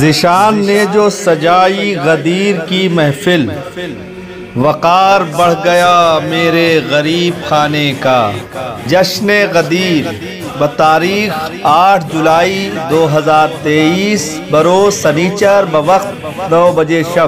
ذیشان نے جو سجائی غدیر کی محفل، وقار بڑھ گیا میرے غریب خانے کا۔ جشن غدیر بتاریخ 8 جولائی 2023 بروز سنیچر بوقت 9 بجے شب،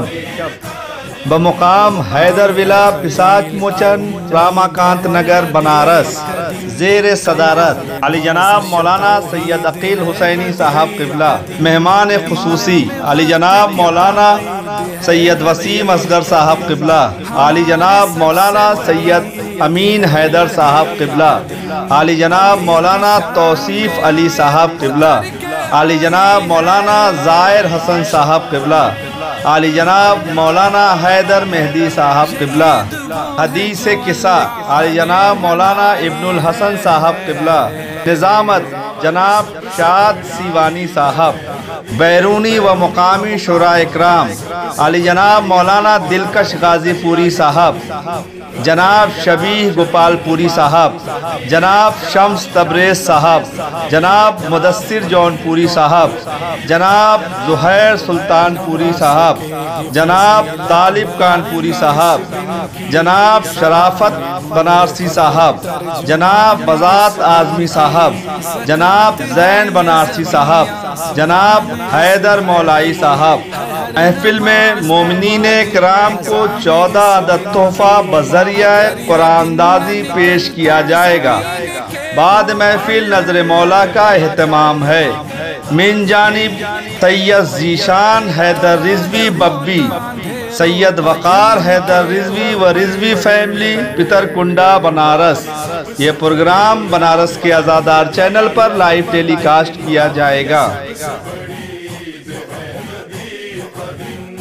بمقام حیدر ولا پساچ موچن راماکانت نگر بنارس، زیر صدارت علی جناب مولانا سید عقیل حسینی صاحب قبلہ۔ مہمان خصوصی علی جناب مولانا سید وسیم اصغر صاحب قبلہ، علی جناب مولانا سید امین حیدر صاحب قبلہ، علی جناب مولانا توصیف علی صاحب قبلہ، علی جناب مولانا زائر حسن صاحب قبلہ، علی جناب مولانا حیدر مہدی صاحب قبلہ۔ حدیث قصہ علی جناب مولانا ابن الحسن صاحب قبلہ۔ نظامت جناب شاد سیوانی صاحب۔ بیرونی و مقامی شعراء اکرام علی جناب مولانا دلکش غازی پوری صاحب، جناب شبیہ گوپال پوری صاحب، جناب شمس تبریز صاحب، جناب مدثر جون پوری صاحب، جناب زہیر سلطان پوری صاحب، جناب طالب کان پوری صاحب، جناب شرافت بنارسی صاحب، جناب بذات اعظمی صاحب، جناب زین بنارسی صاحب، جناب حیدر مولائی صاحب۔ محفل میں مومنین کرام کو 14 عدد تحفہ بذریعہ قرآن اندازی پیش کیا جائے گا۔ بعد محفل نظر مولا کا اہتمام ہے۔ من جانب سید ذیشان حیدر رضوی ببی، سید وقار حیدر رضوی و رضوی فیملی، پترکنڈا بنارس۔ یہ پروگرام بنارس کے آزادار چینل پر لائیو ٹیلی کاسٹ کیا جائے گا۔